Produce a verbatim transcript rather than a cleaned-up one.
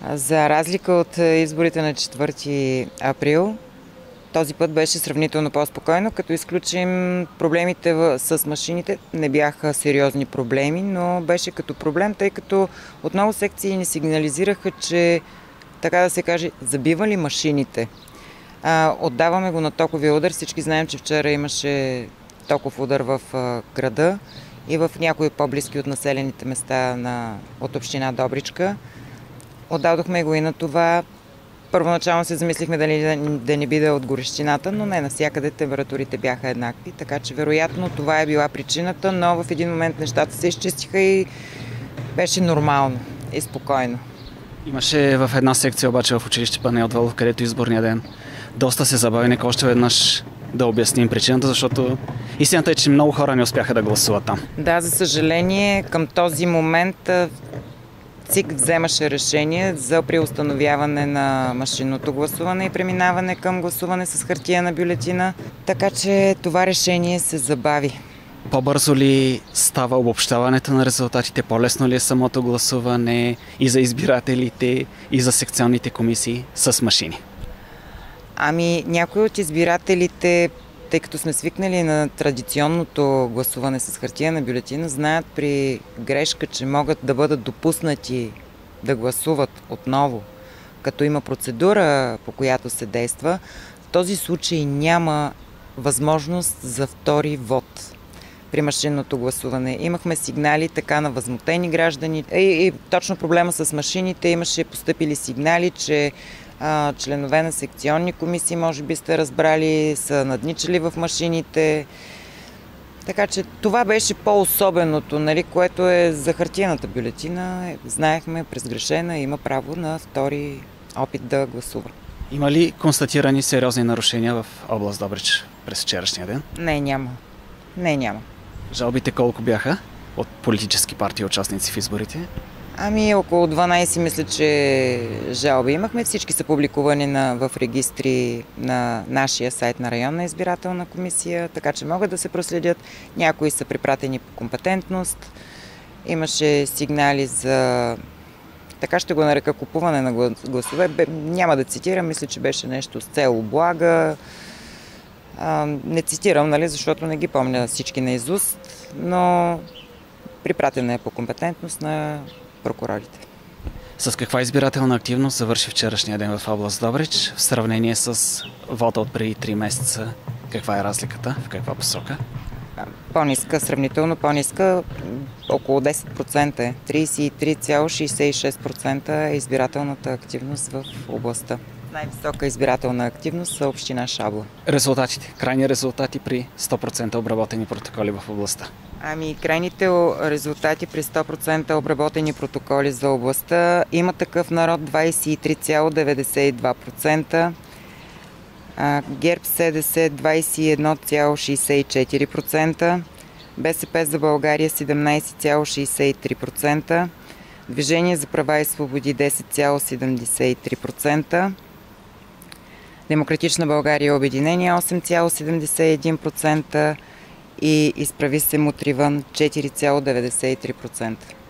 За разлика от изборите на четвърти април, този път беше сравнително по-спокойно, като изключим проблемите с машините. Не бяха сериозни проблеми, но беше като проблем, тъй като отново секции ни сигнализираха, че, така да се каже, забивали машините. А, отдаваме го на токовия удар. Всички знаем, че вчера имаше токов удар в а, града и в някои по-близки от населените места на, от община Добричка. Отдадохме го и на това. Първоначално се замислихме дали да не биде от горещината, но не, навсякъде температурите бяха еднакви, така че вероятно това е била причината, но в един момент нещата се изчистиха и беше нормално и спокойно. Имаше в една секция обаче в училище Панайот Волов, където изборния ден доста се забави. Нека още веднъж да обясним причината, защото истината е, че много хора не успяха да гласуват там. Да, за съжаление, към този момент ЦИК вземаше решение за преустановяване на машинното гласуване и преминаване към гласуване с хартиена бюлетина, така че това решение се забави. По-бързо ли става обобщаването на резултатите? По-лесно ли е самото гласуване и за избирателите, и за секционните комисии с машини? Ами някои от избирателите, тъй като сме свикнали на традиционното гласуване с хартиена бюлетина, знаят при грешка, че могат да бъдат допуснати да гласуват отново, като има процедура, по която се действа. В този случай няма възможност за втори вод при машинното гласуване. Имахме сигнали така на възмутени граждани и, и точно проблема с машините, имаше постъпили сигнали, че а, членове на секционни комисии, може би сте разбрали, са надничали в машините. Така че това беше по-особеното, нали, което е за хартиената бюлетина. Знаехме, презгрешена, има право на втори опит да гласува. Има ли констатирани сериозни нарушения в област Добрич през вчерашния ден? Не, няма. Не, няма. Жалбите колко бяха от политически партии участници в изборите? Ами около дванайсет, мисля, че жалби имахме. Всички са публикувани на, в регистри на нашия сайт на районна избирателна комисия, така че могат да се проследят. Някои са припратени по компетентност. Имаше сигнали за, така ще го нарека, купуване на гласове. Бе, няма да цитирам, мисля, че беше нещо с цел облага. А, не цитирам, нали, защото не ги помня всички наизуст, но припратена е по компетентност на прокурорите. С каква избирателна активност завърши вчерашния ден в област Добрич в сравнение с вота от преди три месеца? Каква е разликата? В каква посока? По-ниска, сравнително по-ниска, около десет процента е. трийсет и три цяло шейсет и шест процента е избирателната активност в областта. Най-висока избирателна активност са община Шабла. Резултатите, крайни резултати при сто процента обработени протоколи в областта? Ами, крайните резултати при сто процента обработени протоколи за областта има такъв народ двайсет и три цяло деветдесет и два процента, ГЕРБ СДС двайсет и едно цяло шейсет и четири процента, БСП за България седемнайсет цяло шейсет и три процента, Движение за права и свободи десет цяло седемдесет и три процента, Демократична България обединение осем цяло седемдесет и един процента и Изправи се мутри вън четири цяло деветдесет и три процента.